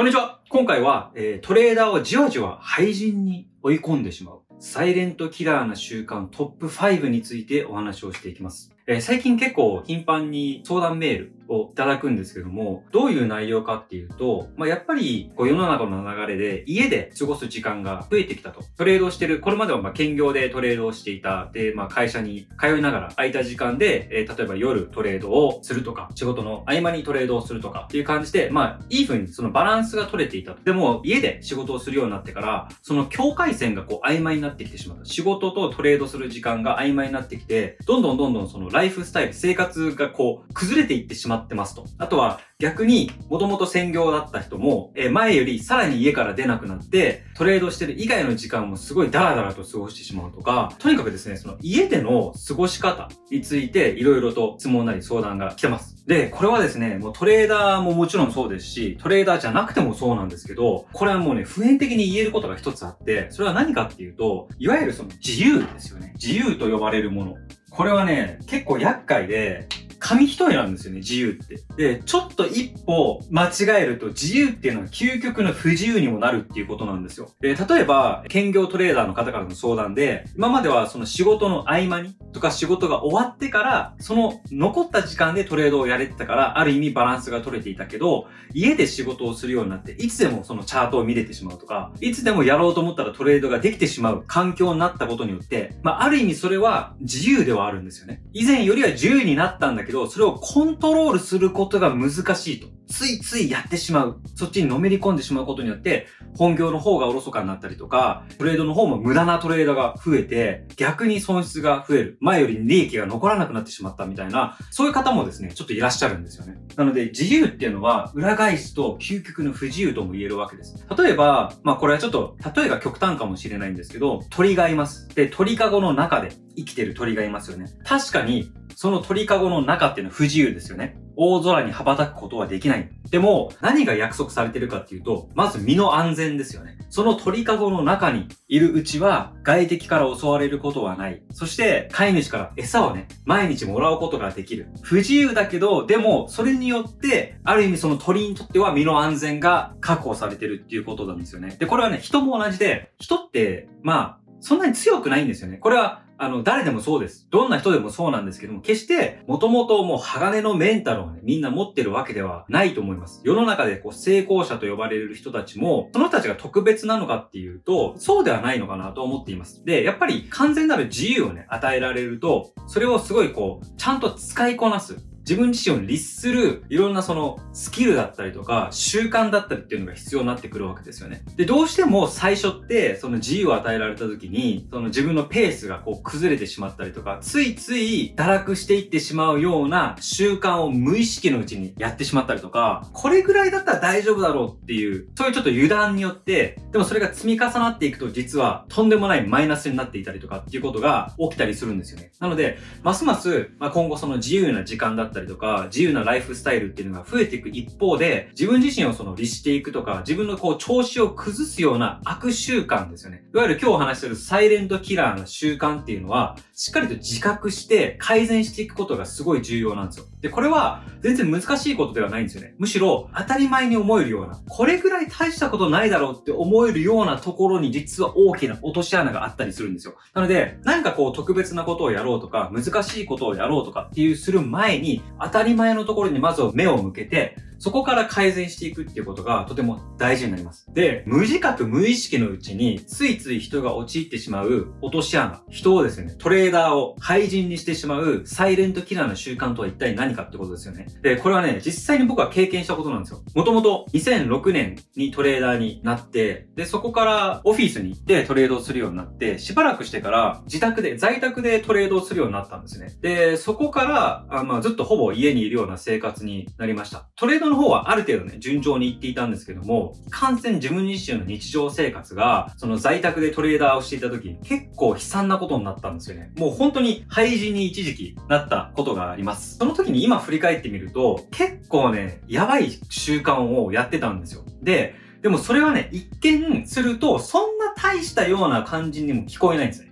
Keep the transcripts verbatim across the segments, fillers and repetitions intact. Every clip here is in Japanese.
こんにちは。今回は、えー、トレーダーをじわじわ廃人に追い込んでしまうサイレントキラーな習慣トップごについてお話をしていきます。えー、最近結構頻繁に相談メールをいただくんですけども、どういう内容かっていうと、まあ、やっぱりこう世の中の流れで家で過ごす時間が増えてきたと。トレードをしてる、これまではまあ兼業でトレードをしていた。で、まあ会社に通いながら空いた時間で、えー、例えば夜トレードをするとか、仕事の合間にトレードをするとかっていう感じで、まあいい風にそのバランスが取れていたと。でも家で仕事をするようになってから、その境界線がこう曖昧になってきてしまった。仕事とトレードする時間が曖昧になってきて、どんどんどんどんそのライフスタイル、生活がこう崩れていってしまってますと。あとは逆にもともと専業だった人も、えー、前よりさらに家から出なくなってトレードしてる以外の時間もすごいダラダラと過ごしてしまうとか、とにかくですね、その家での過ごし方についていろいろと質問なり相談が来てます。で、これはですね、もうトレーダーももちろんそうですし、トレーダーじゃなくてもそうなんですけど、これはもうね、普遍的に言えることが一つあって、それは何かっていうと、いわゆるその自由ですよね。自由と呼ばれるもの。これはね、結構厄介で、紙一重なんですよね、自由って。で、ちょっと一歩間違えると自由っていうのは究極の不自由にもなるっていうことなんですよ。で、例えば、兼業トレーダーの方からの相談で、今まではその仕事の合間にとか仕事が終わってから、その残った時間でトレードをやれてたから、ある意味バランスが取れていたけど、家で仕事をするようになって、いつでもそのチャートを見れてしまうとか、いつでもやろうと思ったらトレードができてしまう環境になったことによって、まあ、ある意味それは自由ではあるんですよね。以前よりは自由になったんだけど、それをコントロールすることが難しいと。ついついやってしまう。そっちにのめり込んでしまうことによって、本業の方がおろそかになったりとか、トレードの方も無駄なトレードが増えて、逆に損失が増える。前より利益が残らなくなってしまったみたいな、そういう方もですね、ちょっといらっしゃるんですよね。なので、自由っていうのは、裏返すと究極の不自由とも言えるわけです。例えば、まあこれはちょっと、例えが極端かもしれないんですけど、鳥がいます。で、鳥かごの中で生きてる鳥がいますよね。確かに、その鳥かごの中っていうのは不自由ですよね。大空に羽ばたくことはできない。でも、何が約束されてるかっていうと、まず身の安全ですよね。その鳥かごの中にいるうちは、外敵から襲われることはない。そして、飼い主から餌をね、毎日もらうことができる。不自由だけど、でも、それによって、ある意味その鳥にとっては身の安全が確保されてるっていうことなんですよね。で、これはね、人も同じで、人って、まあ、そんなに強くないんですよね。これは、あの、誰でもそうです。どんな人でもそうなんですけども、決して、もともともう鋼のメンタルをね、みんな持ってるわけではないと思います。世の中でこう、成功者と呼ばれる人たちも、その人たちが特別なのかっていうと、そうではないのかなと思っています。で、やっぱり完全なる自由をね、与えられると、それをすごいこう、ちゃんと使いこなす。自分自身を律するいろんなそのスキルだったりとか習慣だったりっていうのが必要になってくるわけですよね。で、どうしても最初ってその自由を与えられた時にその自分のペースがこう崩れてしまったりとか、ついつい堕落していってしまうような習慣を無意識のうちにやってしまったりとか、これぐらいだったら大丈夫だろうっていう、そういうちょっと油断によって、でもそれが積み重なっていくと実はとんでもないマイナスになっていたりとかっていうことが起きたりするんですよね。なので、ますます、まあ、今後その自由な時間だったりとか自由なライフスタイルっていうのが増えていく一方で、自分自身をその律していくとか、自分のこう調子を崩すような悪習慣ですよね。いわゆる今日お話しするサイレントキラーな習慣っていうのは、しっかりと自覚して改善していくことがすごい重要なんですよ。で、これは全然難しいことではないんですよね。むしろ当たり前に思えるような、これぐらい大したことないだろうって思えるようなところに実は大きな落とし穴があったりするんですよ。なので、何かこう特別なことをやろうとか、難しいことをやろうとかっていうする前に、当たり前のところにまず目を向けて、そこから改善していくっていうことがとても大事になります。で、無自覚無意識のうちについつい人が陥ってしまう落とし穴、人をですね、トレーダーを廃人にしてしまうサイレントキラーの習慣とは一体何かってことですよね。で、これはね、実際に僕は経験したことなんですよ。もともとにせんろくねんにトレーダーになって、で、そこからオフィスに行ってトレードをするようになって、しばらくしてから自宅で、在宅でトレードをするようになったんですね。で、そこから、あまあ、ずっとほぼ家にいるような生活になりました。トレードの方はある程度ね、順調にいっていたんですけども、完全自分自身の日常生活が、その在宅でトレーダーをしていた時、結構悲惨なことになったんですよね。もう本当に廃人に一時期なったことがあります。その時に今振り返ってみると、結構ね、やばい習慣をやってたんですよ。で、でもそれはね、一見すると、そんな大したような感じにも聞こえないんですね。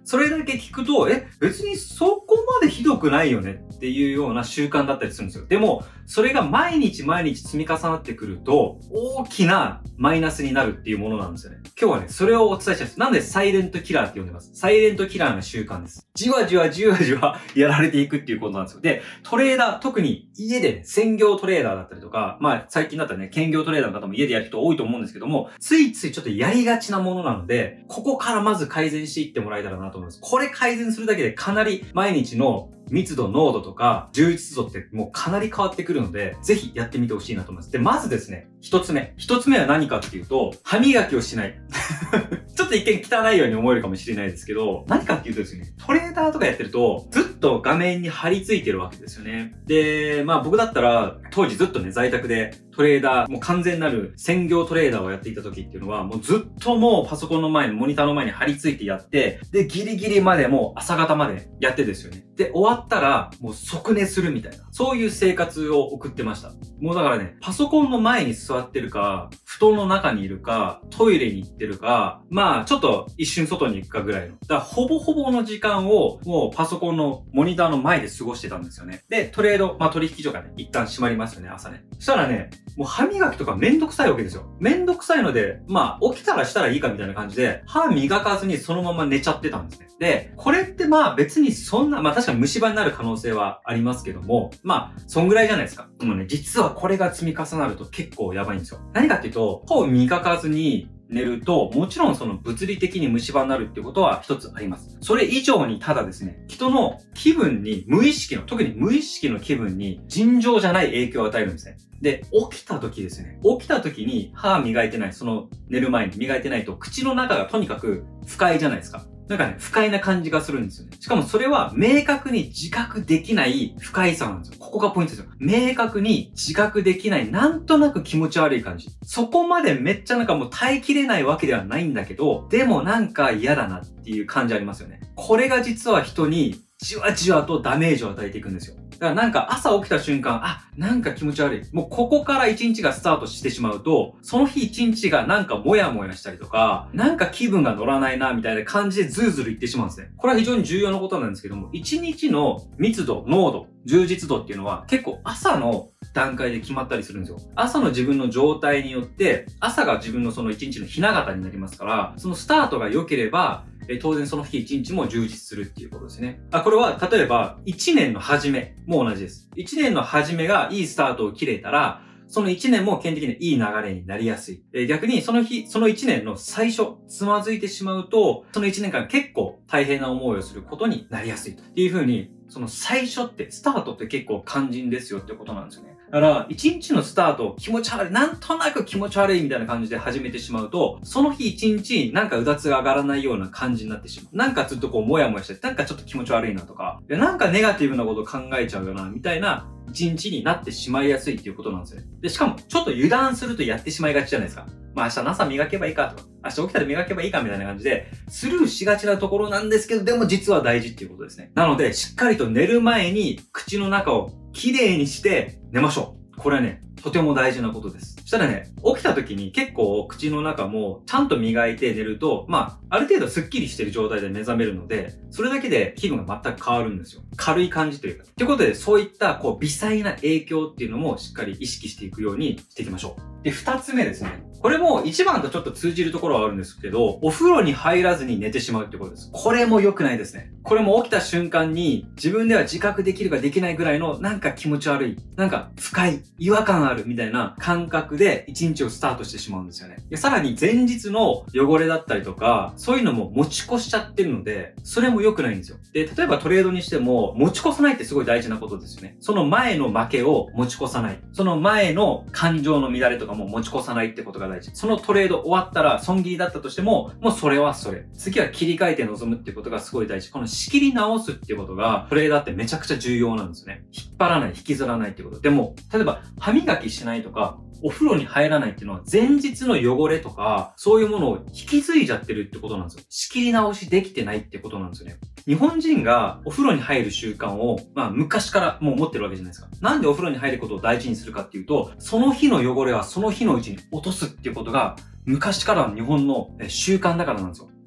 それだけ聞くと、え、別にそこまでひどくないよねっていうような習慣だったりするんですよ。でも、それが毎日毎日積み重なってくると、大きなマイナスになるっていうものなんですよね。今日はね、それをお伝えしたいです。なんでサイレントキラーって呼んでます。サイレントキラーの習慣です。じわじわじわじわやられていくっていうことなんですよ。で、トレーダー、特に家でね、専業トレーダーだったりとか、まあ最近だったらね、兼業トレーダーの方も家でやる人多いと思うんですけども、ついついちょっとやりがちなものなので、ここからまず改善していってもらえたらなと思います。これ改善するだけでかなり毎日の密度、濃度とか充実度ってもうかなり変わってくるので、ぜひやってみてほしいなと思います。で、まずですね、一つ目。一つ目は何かっていうと、歯磨きをしない。ちょっと一見汚いように思えるかもしれないですけど、何かっていうとですね、トレーダーとかやってると、ずっと画面に張り付いてるわけですよね。で、まあ僕だったら、当時ずっとね、在宅でトレーダー、もう完全なる専業トレーダーをやっていた時っていうのは、もうずっともうパソコンの前に、モニターの前に張り付いてやって、で、ギリギリまでもう朝方までやってですよね。で、終わったら、もう即寝するみたいな、そういう生活を送ってました。もうだからね、パソコンの前に座ってるか、布団の中にいるか、トイレに行ってるか、まあ、ちょっと一瞬外に行くかぐらいの。だから、ほぼほぼの時間を、もうパソコンのモニターの前で過ごしてたんですよね。で、トレード、まあ取引所がね、一旦閉まりますよね、朝ね。そしたらね、もう歯磨きとかめんどくさいわけですよ。めんどくさいので、まあ、起きたらしたらいいかみたいな感じで、歯磨かずにそのまま寝ちゃってたんですね。で、これってまあ別にそんな、まあ確かに虫歯になる可能性はありますけども、まあ、そんぐらいじゃないですか。でもね、実はこれが積み重なると結構やばいんですよ。何かっていうと、歯を磨かずに、寝ると、もちろんその物理的に虫歯になるっていうことは一つあります。それ以上にただですね、人の気分に無意識の、特に無意識の気分に尋常じゃない影響を与えるんですね。で、起きた時ですね。起きた時に歯磨いてない、その寝る前に磨いてないと口の中がとにかく不快じゃないですか。なんかね、不快な感じがするんですよね。しかもそれは明確に自覚できない不快さなんですよ。ここがポイントですよ。明確に自覚できない、なんとなく気持ち悪い感じ。そこまでめっちゃなんかもう耐えきれないわけではないんだけど、でもなんか嫌だなっていう感じありますよね。これが実は人にじわじわとダメージを与えていくんですよ。だからなんか朝起きた瞬間、あ、なんか気持ち悪い。もうここから一日がスタートしてしまうと、その日一日がなんかモヤモヤしたりとか、なんか気分が乗らないな、みたいな感じでズルズルいってしまうんですね。これは非常に重要なことなんですけども、一日の密度、濃度、充実度っていうのは結構朝の段階で決まったりするんですよ。朝の自分の状態によって、朝が自分のその一日のひな形になりますから、そのスタートが良ければ、え当然その日一日も充実するっていうことですね。あ、これは例えばいちねんの初めも同じです。いちねんの初めがいいスタートを切れたら、そのいちねんも基本的にいい流れになりやすい。え逆にその日、そのいちねんの最初、つまずいてしまうと、そのいちねんかん結構大変な思いをすることになりやすいと。っていう風に、その最初って、スタートって結構肝心ですよってことなんですよね。だから、一日のスタート、気持ち悪い、なんとなく気持ち悪いみたいな感じで始めてしまうと、その日一日、なんかうだつが上がらないような感じになってしまう。なんかずっとこう、もやもやして、なんかちょっと気持ち悪いなとか、いやなんかネガティブなことを考えちゃうよな、みたいな一日になってしまいやすいっていうことなんですよね。で、しかも、ちょっと油断するとやってしまいがちじゃないですか。まあ明日の朝磨けばいいかとか、明日起きたら磨けばいいかみたいな感じで、スルーしがちなところなんですけど、でも実は大事っていうことですね。なので、しっかりと寝る前に口の中をきれいにして寝ましょう。これはね、とても大事なことです。そしたらね、起きた時に結構口の中もちゃんと磨いて寝ると、まあ、ある程度スッキリしてる状態で目覚めるので、それだけで気分が全く変わるんですよ。軽い感じというか。ということで、そういったこう微細な影響っていうのもしっかり意識していくようにしていきましょう。で、二つ目ですね。これも一番とちょっと通じるところはあるんですけど、お風呂に入らずに寝てしまうってことです。これも良くないですね。これも起きた瞬間に自分では自覚できるかできないぐらいのなんか気持ち悪い、なんか不快、違和感あるみたいな感覚で一日をスタートしてしまうんですよね。でさらに前日の汚れだったりとか、そういうのも持ち越しちゃってるので、それも良くないんですよ。で、例えばトレードにしても持ち越さないってすごい大事なことですよね。その前の負けを持ち越さない。その前の感情の乱れとかも持ち越さないってことが大事。そのトレード終わったら損切りだったとしても、もうそれはそれ。次は切り替えて臨むっていうことがすごい大事。この仕切り直すっていうことが、トレーダーってめちゃくちゃ重要なんですよね。引っ張らない、引きずらないっていうこと。でも、例えば歯磨きしないとか、お風呂に入らないっていうのは前日の汚れとか、そういうものを引き継いじゃってるってことなんですよ。仕切り直しできてないってことなんですよね。日本人がお風呂に入る習慣を、まあ昔からもう持ってるわけじゃないですか。なんでお風呂に入ることを大事にするかっていうと、その日の汚れはその日のうちに落とすっていうことが、昔からの日本の習慣だからなんですよ。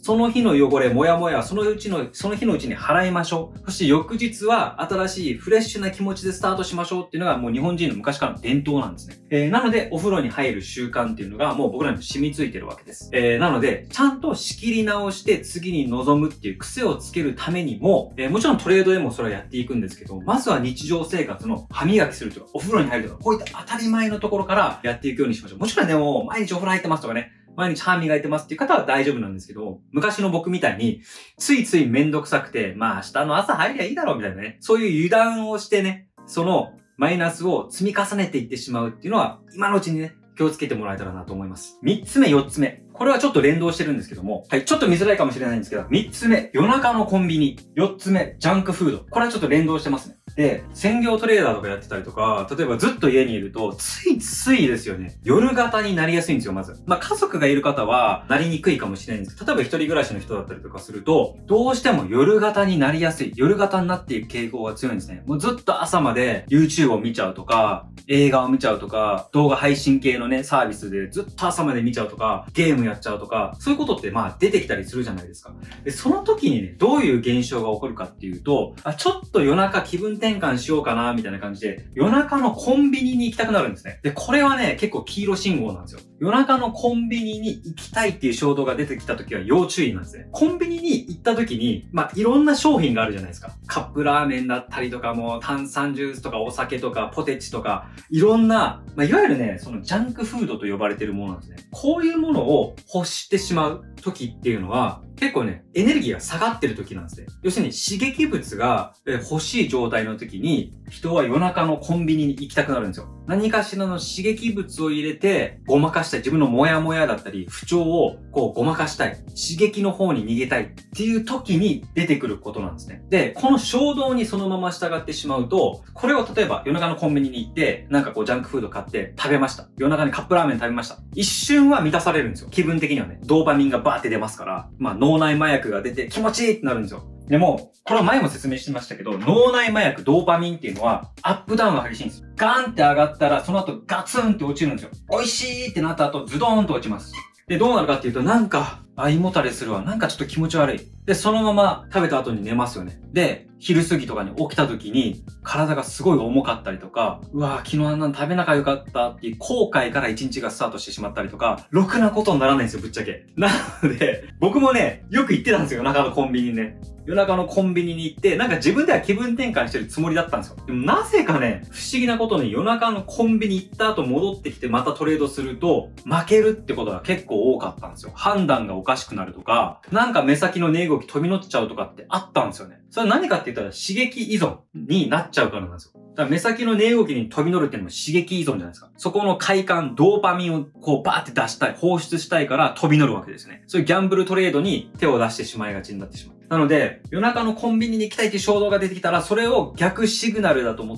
その日の汚れ、もやもや、そのうちの、その日のうちに払いましょう。そして翌日は新しいフレッシュな気持ちでスタートしましょうっていうのがもう日本人の昔からの伝統なんですね。えー、なので、お風呂に入る習慣っていうのがもう僕らにも染みついてるわけです。えー、なので、ちゃんと仕切り直して次に臨むっていう癖をつけるためにも、えー、もちろんトレードでもそれはやっていくんですけど、まずは日常生活の歯磨きするとか、お風呂に入るとか、こういった当たり前のところからやっていくようにしましょう。もちろんでも、毎日お風呂入ってますとかね、毎日歯磨いてますっていう方は大丈夫なんですけど、昔の僕みたいに、ついついめんどくさくて、まあ明日の朝入りゃいいだろうみたいなね、そういう油断をしてね、そのマイナスを積み重ねていってしまうっていうのは、今のうちにね、気をつけてもらえたらなと思います。三つ目、四つ目。これはちょっと連動してるんですけども、はい、ちょっと見づらいかもしれないんですけど、三つ目、夜中のコンビニ。四つ目、ジャンクフード。これはちょっと連動してますね。で、専業トレーダーとかやってたりとか、例えばずっと家にいると、ついついですよね。夜型になりやすいんですよ、まず。まあ、家族がいる方は、なりにくいかもしれないんですけど、例えば一人暮らしの人だったりとかすると、どうしても夜型になりやすい。夜型になっていく傾向が強いんですね。もうずっと朝まで YouTube を見ちゃうとか、映画を見ちゃうとか、動画配信系のね、サービスでずっと朝まで見ちゃうとか、ゲームやっちゃうとか、そういうことってまあ出てきたりするじゃないですか。で、その時にね、どういう現象が起こるかっていうと、あ、ちょっと夜中気分転換しようかな、みたいな感じで、夜中のコンビニに行きたくなるんですね。で、これはね、結構黄色信号なんですよ。夜中のコンビニに行きたいっていう衝動が出てきた時は要注意なんですね。コンビニに行った時に、まあ、いろんな商品があるじゃないですか。カップラーメンだったりとかも、炭酸ジュースとかお酒とかポテチとか、いろんな、まあ、いわゆるね、そのジャンクフードと呼ばれてるものなんですね。こういうものを欲してしまう時っていうのは、結構ね、エネルギーが下がってる時なんですね。要するに刺激物が欲しい状態の時に、人は夜中のコンビニに行きたくなるんですよ。何かしらの刺激物を入れて、ごまかしたい。自分のモヤモヤだったり、不調をこうごまかしたい。刺激の方に逃げたいっていう時に出てくることなんですね。で、この衝動にそのまま従ってしまうと、これを例えば夜中のコンビニに行って、なんかこうジャンクフード買って食べました。夜中にカップラーメン食べました。一瞬は満たされるんですよ。気分的にはね。ドーパミンがバーって出ますから、まあ脳内麻薬が出て気持ちいいってなるんですよ。でも、これは前も説明してましたけど、脳内麻薬、ドーパミンっていうのは、アップダウンが激しいんですよ。ガーンって上がったら、その後ガツンって落ちるんですよ。美味しいってなった後、ズドーンと落ちます。で、どうなるかっていうと、なんか、あ、胃もたれするわ。なんかちょっと気持ち悪い。で、そのまま食べた後に寝ますよね。で、昼過ぎとかに起きた時に、体がすごい重かったりとか、うわぁ、昨日あんなの食べなきゃよかったっていう後悔から一日がスタートしてしまったりとか、ろくなことにならないんですよ、ぶっちゃけ。なので、僕もね、よく行ってたんですよ、夜中のコンビニにね。夜中のコンビニに行って、なんか自分では気分転換してるつもりだったんですよ。でもなぜかね、不思議なことに夜中のコンビニ行った後戻ってきてまたトレードすると、負けるってことが結構多かったんですよ。判断がおかしくなるとか、なんか目先の値動き飛び乗っちゃうとかってあったんですよね。それは何かって言ったら刺激依存になっちゃうからなんですよ。だから目先の値動きに飛び乗るっていうのも刺激依存じゃないですか。そこの快感、ドーパミンをこうバーって出したい、放出したいから飛び乗るわけですね。そういうギャンブルトレードに手を出してしまいがちになってしまう。なので、夜中のコンビニに行きたいっていう衝動が出てきたら、それを逆シグナルだと思って、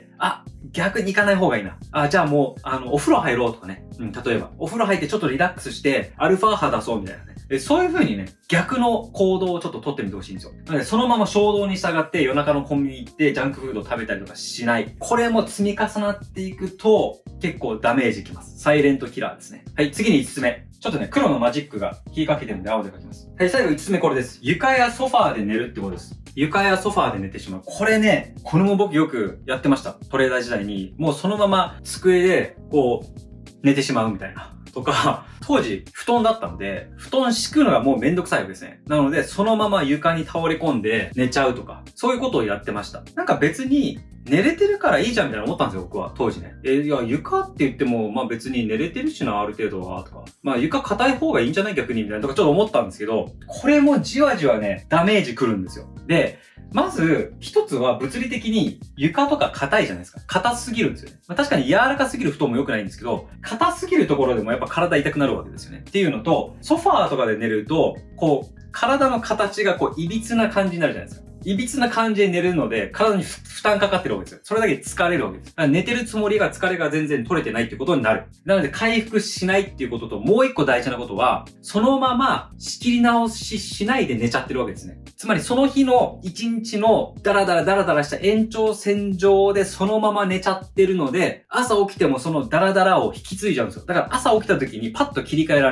あ、逆に行かない方がいいな。あ、じゃあもう、あの、お風呂入ろうとかね。うん、例えば、お風呂入ってちょっとリラックスして、アルファ波出そうみたいなね。でそういう風にね、逆の行動をちょっと取ってみてほしいんですよ。なので、そのまま衝動に従って夜中のコンビニ行ってジャンクフードを食べたりとかしない。これも積み重なっていくと、結構ダメージきます。サイレントキラーですね。はい、次にいつつめ。ちょっとね、黒のマジックが引っ掛けてるんで青で書きます。はい、最後いつつめこれです。床やソファーで寝るってことです。床やソファーで寝てしまう。これね、これも僕よくやってました。トレーダー時代に。もうそのまま机で、こう、寝てしまうみたいな。とか、当時、布団だったので、布団敷くのがもうめんどくさいわけですね。なので、そのまま床に倒れ込んで寝ちゃうとか、そういうことをやってました。なんか別に、寝れてるからいいじゃんみたいな思ったんですよ、僕は。当時ね。え、いや、床って言っても、まあ別に寝れてるしな、ある程度は、とか。まあ床硬い方がいいんじゃない逆にみたいなとかちょっと思ったんですけど、これもじわじわね、ダメージくるんですよ。で、まず、一つは物理的に床とか硬いじゃないですか。硬すぎるんですよね。まあ、確かに柔らかすぎる布団も良くないんですけど、硬すぎるところでもやっぱ体痛くなるわけですよね。っていうのと、ソファーとかで寝ると、こう、体の形がこう、いびつな感じになるじゃないですか。いびつな感じで寝るので、体に負担かかってるわけですよ。それだけ疲れるわけです。だから寝てるつもりが疲れが全然取れてないってことになる。なので回復しないっていうことと、もう一個大事なことは、そのまま仕切り直ししないで寝ちゃってるわけですね。つまりその日の一日のダラダラダラダラした延長線上でそのまま寝ちゃってるので、朝起きてもそのダラダラを引き継いじゃうんですよ。だから朝起きた時にパッと切り替えられないんです。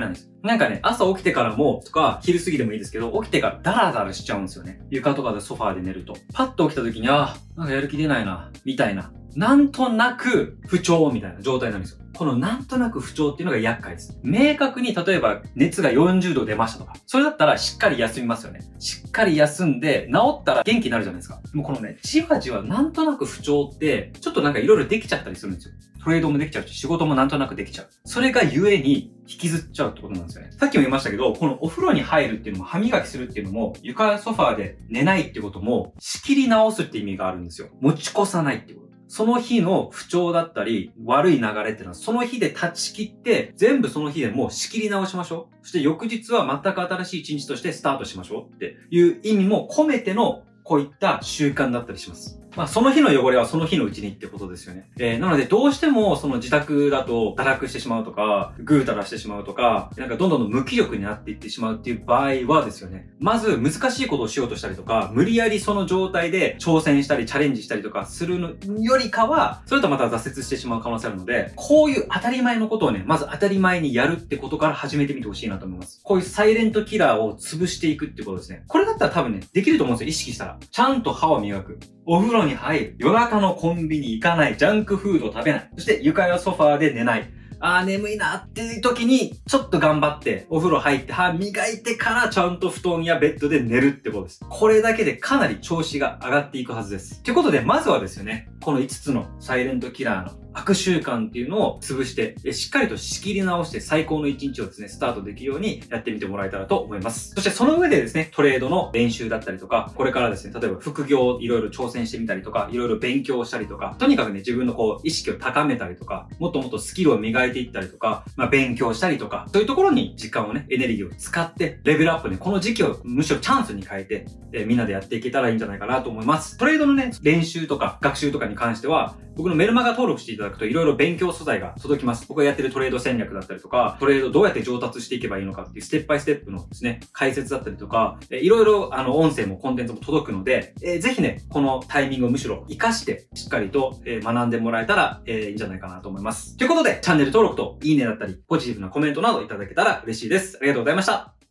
なんかね、朝起きてからも、とか、昼過ぎでもいいですけど、起きてからダラダラしちゃうんですよね。床とかでソファーで寝ると。パッと起きた時に、あー、なんかやる気出ないな、みたいな。なんとなく不調みたいな状態なんですよ。このなんとなく不調っていうのが厄介です。明確に例えば熱がよんじゅうど出ましたとか。それだったらしっかり休みますよね。しっかり休んで治ったら元気になるじゃないですか。もうこのね、じわじわなんとなく不調って、ちょっとなんかいろいろできちゃったりするんですよ。トレードもできちゃうし、仕事もなんとなくできちゃう。それがゆえに引きずっちゃうってことなんですよね。さっきも言いましたけど、このお風呂に入るっていうのも歯磨きするっていうのも、床やソファーで寝ないっていうことも、仕切り直すって意味があるんですよ。持ち越さないっていうこと。その日の不調だったり、悪い流れっていうのは、その日で断ち切って、全部その日でもう仕切り直しましょう。そして翌日は全く新しい一日としてスタートしましょうっていう意味も込めての、こういった習慣だったりします。まあ、その日の汚れはその日のうちにってことですよね。えー、なので、どうしても、その自宅だと、堕落してしまうとか、ぐうたらしてしまうとか、なんかどんどん無気力になっていってしまうっていう場合はですよね。まず、難しいことをしようとしたりとか、無理やりその状態で挑戦したり、チャレンジしたりとかするのよりかは、それとまた挫折してしまう可能性あるので、こういう当たり前のことをね、まず当たり前にやるってことから始めてみてほしいなと思います。こういうサイレントキラーを潰していくってことですね。これだったら多分ね、できると思うんですよ。意識したら。ちゃんと歯を磨く。お風呂に入る。夜中のコンビニ行かない。ジャンクフードを食べない。そして床やソファーで寝ない。あー眠いなっていう時に、ちょっと頑張って、お風呂入って歯磨いてからちゃんと布団やベッドで寝るってことです。これだけでかなり調子が上がっていくはずです。ということで、まずはですね、このいつつのサイレントキラーの悪習慣っていうのを潰して、しっかりと仕切り直して最高の一日をですね、スタートできるようにやってみてもらえたらと思います。そしてその上でですね、トレードの練習だったりとか、これからですね、例えば副業をいろいろ挑戦してみたりとか、いろいろ勉強したりとか、とにかくね、自分のこう、意識を高めたりとか、もっともっとスキルを磨いていったりとか、まあ勉強したりとか、そういうところに時間をね、エネルギーを使って、レベルアップね、この時期をむしろチャンスに変えて、えー、みんなでやっていけたらいいんじゃないかなと思います。トレードのね、練習とか学習とかに関しては、僕のメルマガ登録していただくといろいろ勉強素材が届きます。僕がやってるトレード戦略だったりとか、トレードどうやって上達していけばいいのかっていうステップバイステップのですね、解説だったりとか、えいろいろあの音声もコンテンツも届くので、えー、ぜひね、このタイミングをむしろ活かして、しっかりと、えー、学んでもらえたら、えー、いいんじゃないかなと思います。ということで、チャンネル登録といいねだったり、ポジティブなコメントなどいただけたら嬉しいです。ありがとうございました。